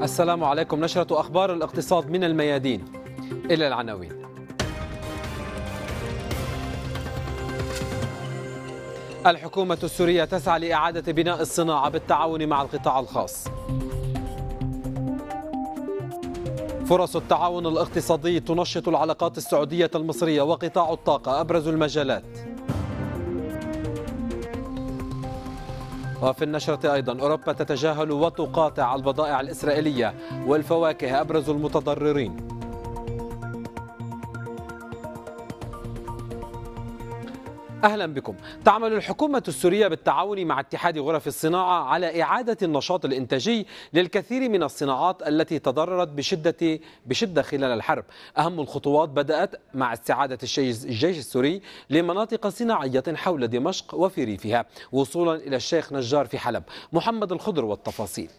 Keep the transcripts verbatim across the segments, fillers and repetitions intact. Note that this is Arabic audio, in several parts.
السلام عليكم. نشرة أخبار الاقتصاد من الميادين. إلى العناوين. الحكومة السورية تسعى لإعادة بناء الصناعة بالتعاون مع القطاع الخاص. فرص التعاون الاقتصادي تنشط العلاقات السعودية المصرية وقطاع الطاقة أبرز المجالات. وفي النشرة أيضا أوروبا تتجاهل وتقاطع البضائع الإسرائيلية والفواكه أبرز المتضررين. أهلا بكم. تعمل الحكومة السورية بالتعاون مع اتحاد غرف الصناعة على إعادة النشاط الإنتاجي للكثير من الصناعات التي تضررت بشدة بشدة خلال الحرب. أهم الخطوات بدأت مع استعادة الجيش السوري لمناطق صناعية حول دمشق وفي ريفها وصولا إلى الشيخ نجار في حلب. محمد الخضر والتفاصيل.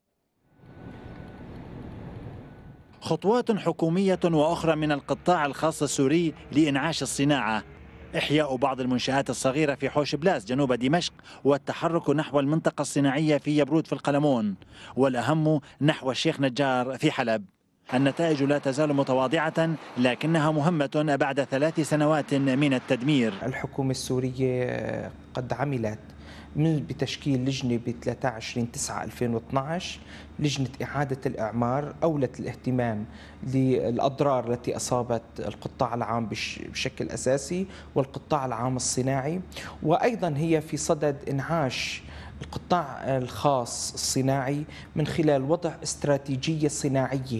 خطوات حكومية وأخرى من القطاع الخاص السوري لإنعاش الصناعة، إحياء بعض المنشآت الصغيرة في حوش بلاس جنوب دمشق والتحرك نحو المنطقة الصناعية في يبرود في القلمون، والأهم نحو الشيخ نجار في حلب. النتائج لا تزال متواضعة لكنها مهمة بعد ثلاث سنوات من التدمير. الحكومة السورية قد عملت من بتشكيل لجنة ب ثلاثة عشر تسعة ألفين واثنعش، لجنة إعادة الإعمار أولت الاهتمام للأضرار التي أصابت القطاع العام بشكل أساسي والقطاع العام الصناعي، وأيضا هي في صدد إنعاش القطاع الخاص الصناعي من خلال وضع استراتيجية صناعية.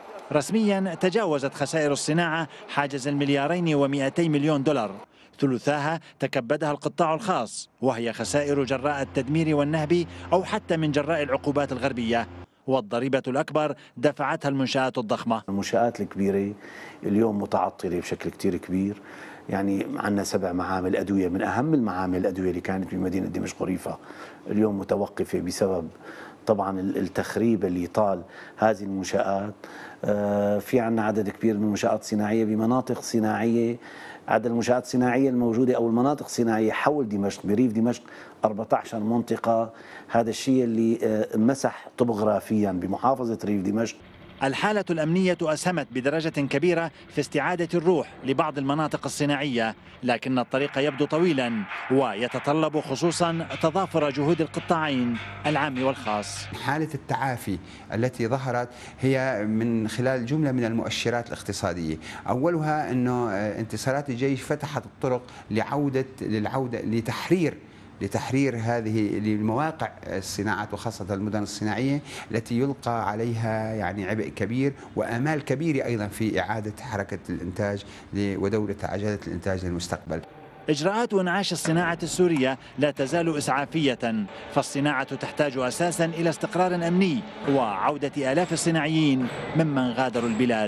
رسميا تجاوزت خسائر الصناعة حاجز المليارين ومئتي مليون دولار، ثلثاها تكبدها القطاع الخاص، وهي خسائر جراء التدمير والنهب أو حتى من جراء العقوبات الغربية، والضريبة الأكبر دفعتها المنشآت الضخمة. المنشآت الكبيرة اليوم متعطلة بشكل كتير كبير، يعني عندنا سبع معامل أدوية من أهم المعامل الأدوية اللي كانت بمدينة دمشق وريفها اليوم متوقفة بسبب طبعا التخريب اللي طال هذه المنشآت. في عندنا عدد كبير من المنشآت الصناعية بمناطق صناعية، عدد المنشآت الصناعية الموجودة أو المناطق الصناعية حول دمشق بريف دمشق أربعة عشر منطقة. هذا الشيء اللي مسح طبوغرافيا بمحافظة ريف دمشق. الحالة الأمنية أسهمت بدرجة كبيرة في استعادة الروح لبعض المناطق الصناعية، لكن الطريق يبدو طويلا ويتطلب خصوصا تضافر جهود القطاعين العام والخاص. حالة التعافي التي ظهرت هي من خلال جملة من المؤشرات الاقتصادية، أولها أنه انتصارات الجيش فتحت الطرق لعودة للعودة لتحرير لتحرير هذه المواقع الصناعات وخاصة المدن الصناعية التي يلقى عليها يعني عبء كبير وآمال كبيرة أيضا في إعادة حركة الإنتاج ودورة عجلة الإنتاج للمستقبل. إجراءات إنعاش الصناعة السورية لا تزال إسعافية، فالصناعة تحتاج أساسا إلى استقرار أمني وعودة آلاف الصناعيين ممن غادروا البلاد.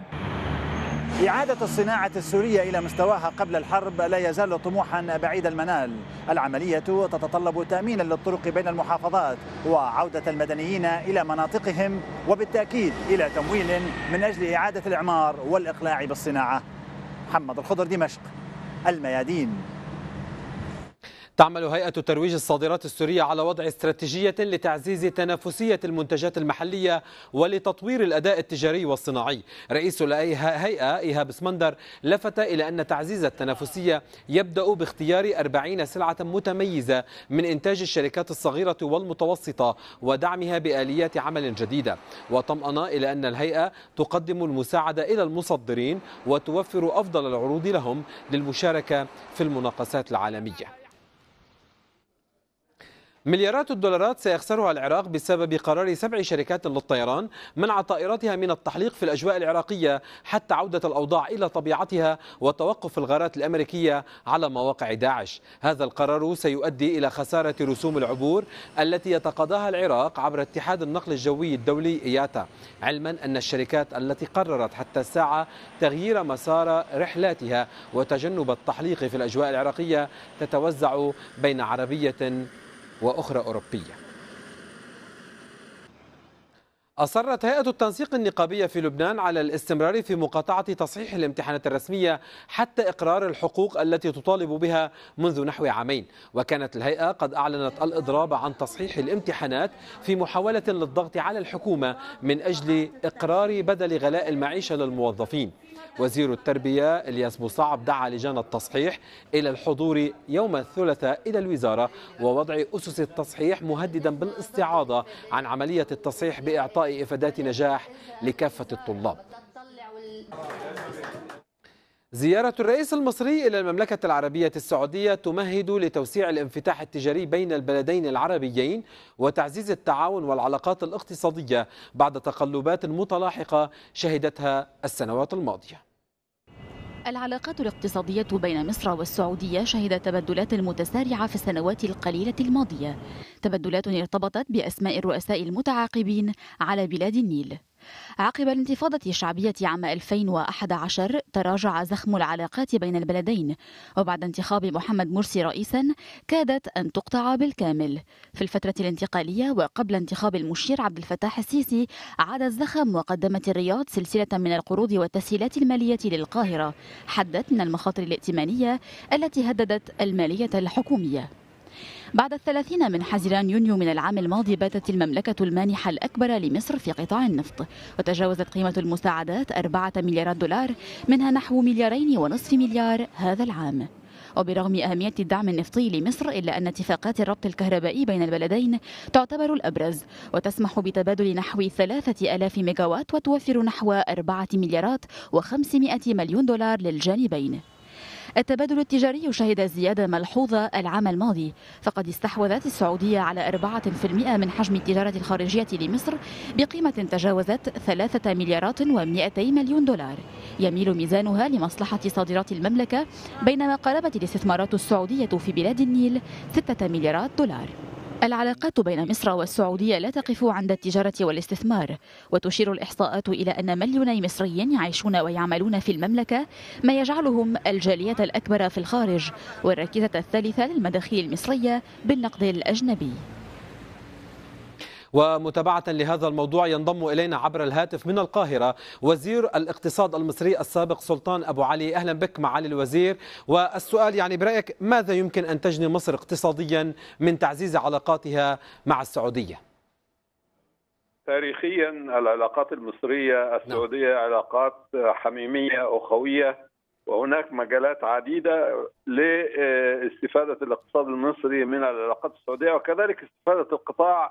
إعادة الصناعة السورية إلى مستواها قبل الحرب لا يزال طموحا بعيد المنال. العملية تتطلب تأمينا للطرق بين المحافظات وعودة المدنيين إلى مناطقهم، وبالتأكيد إلى تمويل من أجل إعادة الإعمار والإقلاع بالصناعة. محمد الخضر، دمشق، الميادين. تعمل هيئة ترويج الصادرات السورية على وضع استراتيجية لتعزيز تنافسية المنتجات المحلية ولتطوير الأداء التجاري والصناعي. رئيس الهيئة إيهاب سمندر لفت إلى أن تعزيز التنافسية يبدأ باختيار أربعين سلعة متميزة من إنتاج الشركات الصغيرة والمتوسطة ودعمها بآليات عمل جديدة، وطمأن إلى أن الهيئة تقدم المساعدة إلى المصدرين وتوفر أفضل العروض لهم للمشاركة في المناقصات العالمية. مليارات الدولارات سيخسرها العراق بسبب قرار سبع شركات للطيران منع طائراتها من التحليق في الأجواء العراقية حتى عودة الأوضاع إلى طبيعتها وتوقف الغارات الأمريكية على مواقع داعش. هذا القرار سيؤدي إلى خسارة رسوم العبور التي يتقاضاها العراق عبر اتحاد النقل الجوي الدولي إياتا، علما أن الشركات التي قررت حتى الساعة تغيير مسار رحلاتها وتجنب التحليق في الأجواء العراقية تتوزع بين عربية وأخرى أوروبية. أصرت هيئة التنسيق النقابية في لبنان على الاستمرار في مقاطعة تصحيح الامتحانات الرسمية حتى إقرار الحقوق التي تطالب بها منذ نحو عامين، وكانت الهيئة قد أعلنت الإضراب عن تصحيح الامتحانات في محاولة للضغط على الحكومة من أجل إقرار بدل غلاء المعيشة للموظفين. وزير التربية إلياس بوصعب دعا لجان التصحيح إلى الحضور يوم الثلاثاء إلى الوزارة ووضع أسس التصحيح، مهددا بالاستعاضة عن عملية التصحيح بإعطاء إفادات نجاح لكافة الطلاب. زيارة الرئيس المصري إلى المملكة العربية السعودية تمهد لتوسيع الانفتاح التجاري بين البلدين العربيين وتعزيز التعاون والعلاقات الاقتصادية بعد تقلبات متلاحقة شهدتها السنوات الماضية. العلاقات الاقتصادية بين مصر والسعودية شهدت تبدلات متسارعة في السنوات القليلة الماضية، تبدلات ارتبطت بأسماء الرؤساء المتعاقبين على بلاد النيل. عقب الانتفاضة الشعبية عام ألفين وأحد عشر تراجع زخم العلاقات بين البلدين، وبعد انتخاب محمد مرسي رئيسا كادت أن تقطع بالكامل. في الفترة الانتقالية وقبل انتخاب المشير عبد الفتاح السيسي عاد الزخم، وقدمت الرياض سلسلة من القروض والتسهيلات المالية للقاهرة حدت من المخاطر الائتمانية التي هددت المالية الحكومية. بعد الثلاثين من حزيران يونيو من العام الماضي باتت المملكة المانحة الأكبر لمصر في قطاع النفط، وتجاوزت قيمة المساعدات أربعة مليارات دولار، منها نحو مليارين ونصف مليار هذا العام. وبرغم أهمية الدعم النفطي لمصر إلا أن اتفاقات الربط الكهربائي بين البلدين تعتبر الأبرز، وتسمح بتبادل نحو ثلاثة آلاف ميجاوات وتوفر نحو أربعة مليارات وخمسمائة مليون دولار للجانبين. التبادل التجاري شهد زيادة ملحوظة العام الماضي، فقد استحوذت السعودية على أربعة بالمئة من حجم التجارة الخارجية لمصر بقيمة تجاوزت ثلاثة مليارات ومئتي مليون دولار، يميل ميزانها لمصلحة صادرات المملكة، بينما قاربت الاستثمارات السعودية في بلاد النيل ستة مليارات دولار. العلاقات بين مصر والسعودية لا تقف عند التجارة والاستثمار، وتشير الإحصاءات إلى أن مليوني مصريين يعيشون ويعملون في المملكة، ما يجعلهم الجالية الأكبر في الخارج والركيزة الثالثة للمداخيل المصرية بالنقد الأجنبي. ومتابعة لهذا الموضوع ينضم إلينا عبر الهاتف من القاهرة وزير الاقتصاد المصري السابق سلطان أبو علي. أهلا بك معالي الوزير. والسؤال يعني برأيك ماذا يمكن أن تجني مصر اقتصاديا من تعزيز علاقاتها مع السعودية؟ تاريخيا العلاقات المصرية السعودية نعم. علاقات حميمية أخوية، وهناك مجالات عديدة لاستفادة الاقتصاد المصري من العلاقات السعودية، وكذلك استفادة القطاع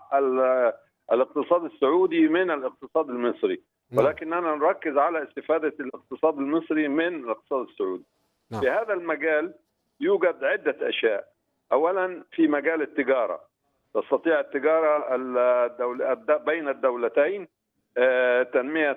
الاقتصاد السعودي من الاقتصاد المصري، ولكننا نركز على استفادة الاقتصاد المصري من الاقتصاد السعودي. في هذا المجال يوجد عدة أشياء. أولا في مجال التجارة، تستطيع التجارة بين الدولتين تنمية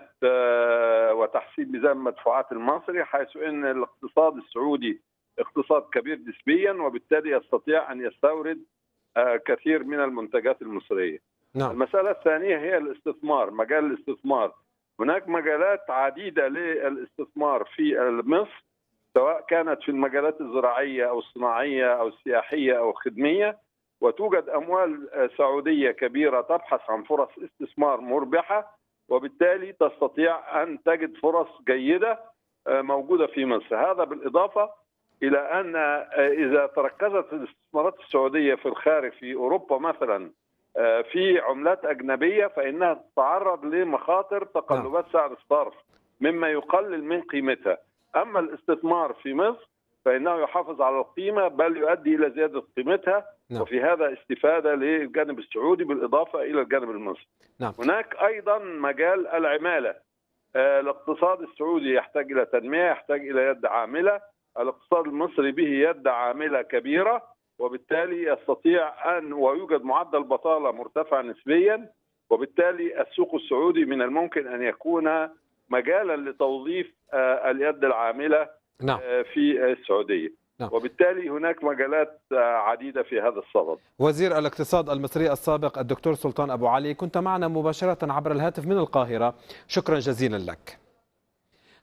وتحسين ميزان المدفوعات المصري، حيث أن الاقتصاد السعودي اقتصاد كبير نسبيا، وبالتالي يستطيع أن يستورد كثير من المنتجات المصرية. نعم. المسألة الثانية هي الاستثمار، مجال الاستثمار. هناك مجالات عديدة للاستثمار في مصر، سواء كانت في المجالات الزراعية أو الصناعية أو السياحية أو الخدمية، وتوجد أموال سعودية كبيرة تبحث عن فرص استثمار مربحة، وبالتالي تستطيع أن تجد فرص جيدة موجودة في مصر. هذا بالإضافة إلى أن إذا تركزت الاستثمارات السعودية في الخارج في أوروبا مثلا في عملات أجنبية، فإنها تتعرض لمخاطر تقلبات سعر الصرف مما يقلل من قيمتها. أما الاستثمار في مصر فإنه يحافظ على القيمة، بل يؤدي إلى زيادة قيمتها. نعم. وفي هذا استفادة للجانب السعودي بالإضافة إلى الجانب المصري. نعم. هناك أيضا مجال العمالة. آه الاقتصاد السعودي يحتاج إلى تنمية، يحتاج إلى يد عاملة. الاقتصاد المصري به يد عاملة كبيرة، وبالتالي يستطيع أن ويوجد معدل بطالة مرتفع نسبيا، وبالتالي السوق السعودي من الممكن أن يكون مجالا لتوظيف آه اليد العاملة. نعم. آه في السعودية. نعم. وبالتالي هناك مجالات عديدة في هذا الصدد. وزير الاقتصاد المصري السابق الدكتور سلطان أبو علي، كنت معنا مباشرة عبر الهاتف من القاهرة، شكرا جزيلا لك.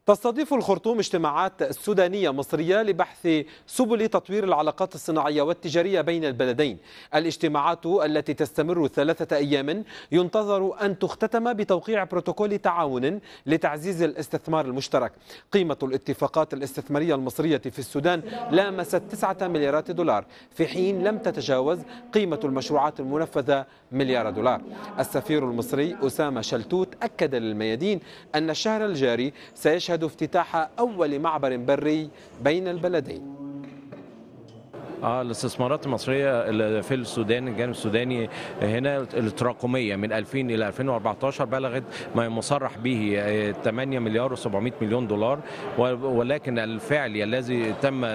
تستضيف الخرطوم اجتماعات سودانية مصرية لبحث سبل تطوير العلاقات الصناعية والتجارية بين البلدين. الاجتماعات التي تستمر ثلاثة أيام ينتظر أن تختتم بتوقيع بروتوكول تعاون لتعزيز الاستثمار المشترك. قيمة الاتفاقات الاستثمارية المصرية في السودان لامست تسعة مليارات دولار، في حين لم تتجاوز قيمة المشروعات المنفذة مليار دولار. السفير المصري أسامة شلتوت أكد للميادين أن الشهر الجاري سيشهد افتتاح أول معبر بري بين البلدين. اه الاستثمارات المصريه في السودان، الجانب السوداني هنا التراكميه من ألفين الى ألفين وأربعتاشر بلغت ما مصرح به ثمانية مليار وسبعمائة مليون دولار، ولكن الفعلي الذي تم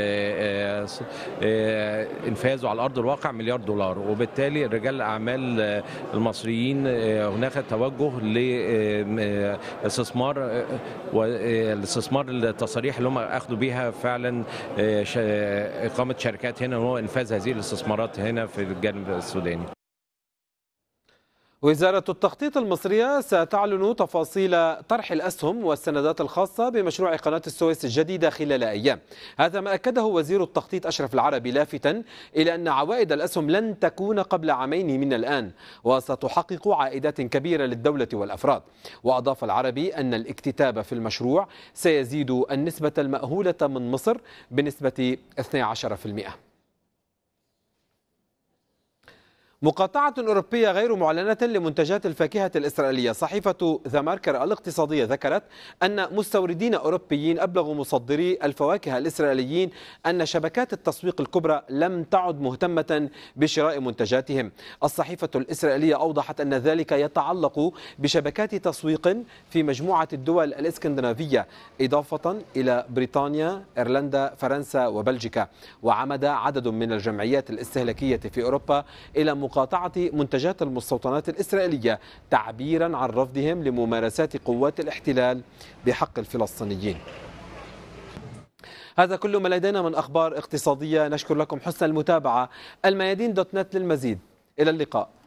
انفاذه على ارض الواقع مليار دولار. وبالتالي رجال الاعمال المصريين هناك توجه لاستثمار والاستثمار التصاريح اللي هم اخذوا بها فعلا اقامه شركات هنا وهو انفاذ هذه الاستثمارات هنا في الجانب السوداني. وزارة التخطيط المصرية ستعلن تفاصيل طرح الأسهم والسندات الخاصة بمشروع قناة السويس الجديدة خلال أيام. هذا ما أكده وزير التخطيط أشرف العربي، لافتا إلى أن عوائد الأسهم لن تكون قبل عامين من الآن، وستحقق عائدات كبيرة للدولة والأفراد. وأضاف العربي أن الاكتتاب في المشروع سيزيد النسبة المأهولة من مصر بنسبة اثني عشر بالمئة. مقاطعة أوروبية غير معلنة لمنتجات الفاكهة الإسرائيلية. صحيفة ذا ماركر الاقتصادية ذكرت أن مستوردين أوروبيين أبلغوا مصدري الفواكه الإسرائيليين أن شبكات التسويق الكبرى لم تعد مهتمة بشراء منتجاتهم. الصحيفة الإسرائيلية أوضحت أن ذلك يتعلق بشبكات تسويق في مجموعة الدول الإسكندنافية، إضافة إلى بريطانيا، إيرلندا، فرنسا وبلجيكا. وعمد عدد من الجمعيات الاستهلاكية في أوروبا إلى مقاطعة منتجات المستوطنات الإسرائيلية تعبيرا عن رفضهم لممارسات قوات الاحتلال بحق الفلسطينيين. هذا كل ما لدينا من أخبار اقتصادية. نشكر لكم حسن المتابعة. الميادين دوت نت للمزيد. إلى اللقاء.